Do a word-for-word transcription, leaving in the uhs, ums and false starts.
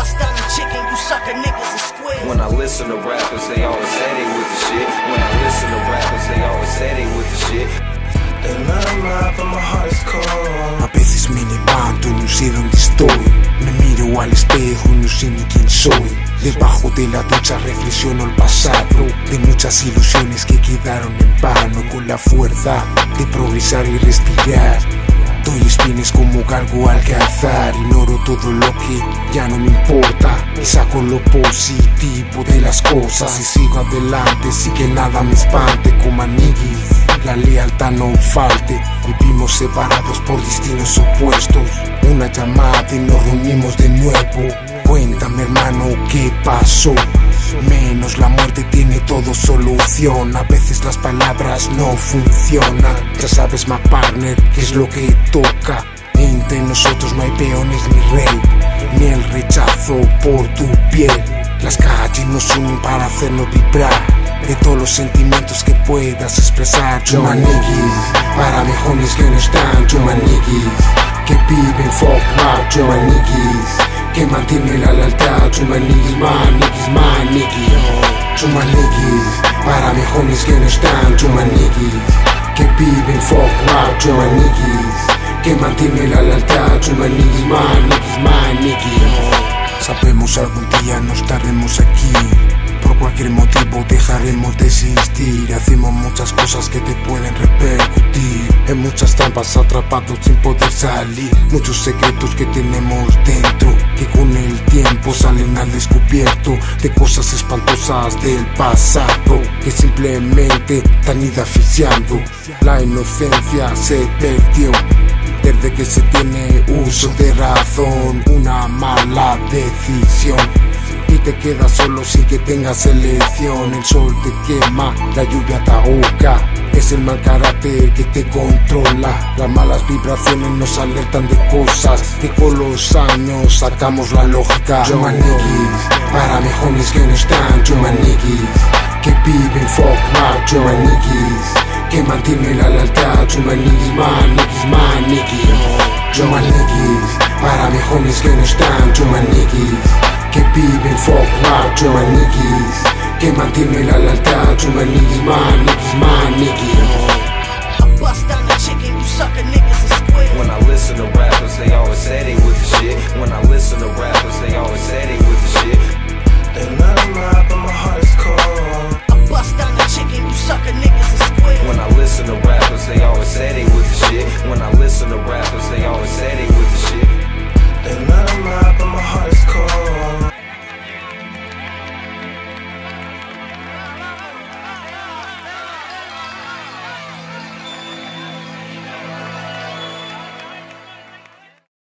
bust down the chicken, you sucker niggas and squid. When I listen to rappers, they always say they with the shit. When I listen to rappers, they always say they with the shit. And I'm live, but my heart is cold. A veces me levanto y no sé dónde estoy. Me miro al espejo y no sé ni quién soy. Debajo de la ducha reflexiono el pasado, de muchas ilusiones que quedaron en vano. Con la fuerza de progresar y respirar, doy espines como galgo al cazar. Ignoro todo lo que ya no me importa y saco lo positivo de las cosas y sigo adelante, sí que nada me espante. Como aniguis, la lealtad no falte. Vivimos separados por destinos opuestos. Una llamada y nos reunimos de nuevo. Cuéntame, hermano, ¿qué pasó? Menos la muerte tiene todo solución. A veces las palabras no funcionan. Ya sabes, my partner, qué es lo que toca. Entre nosotros no hay peones ni rey, ni el rechazo por tu piel. Las calles nos unen para hacernos vibrar de todos los sentimientos que puedas expresar. Chumaniguis, para mis homies que no están. Chumaniguis, que viven folk rap. Chumaniguis, que mantienen la lealtad. Chumaniguis, maniguis, maniguis. Chumaniguis, para mis homies que no están. Chumaniguis, que viven folk rap. Chumaniguis, que mantienen la lealtad. Chumaniguis, maniguis, maniguis. Sabemos algún día no estaremos aquí. Por cualquier motivo dejaremos de existir. Hacemos muchas cosas que te pueden repercutir. En muchas trampas atrapados sin poder salir. Muchos secretos que tenemos dentro, que con el tiempo salen al descubierto. De cosas espantosas del pasado que simplemente te han ido asfixiando. La inocencia se perdió desde que se tiene uso de razón. Una mala decisión y te quedas solo sin que tengas elección. El sol te quema, la lluvia te ahoga. Es el mal carácter que te controla. Las malas vibraciones nos alertan de cosas que con los años sacamos la lógica. Chumaniguis, para mis homies que no están. Chumaniguis, que viven folk rap. Chumaniguis, que mantienen la lealtad. Chumaniguis, maniguis, maniguis. Chumaniguis, para mis homies que no están. Chumaniguis, que viven folk rap. Chumaniguis, que mantienen la lealtad. Chumaniguis, maniguis, maniguis. I bust down the chicken, you sucker niggas and squid. When I listen to rappers, they always say they with the shit. When I listen to rappers,